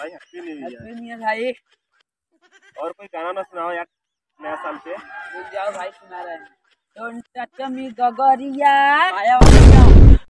भाई happy new year. Happy new year भाई। और कोई गाना ना सुनाओ यार नया साल पे। रुक जाओ भाई सुना रहे हैं। डोंट टच मी गगरिया आया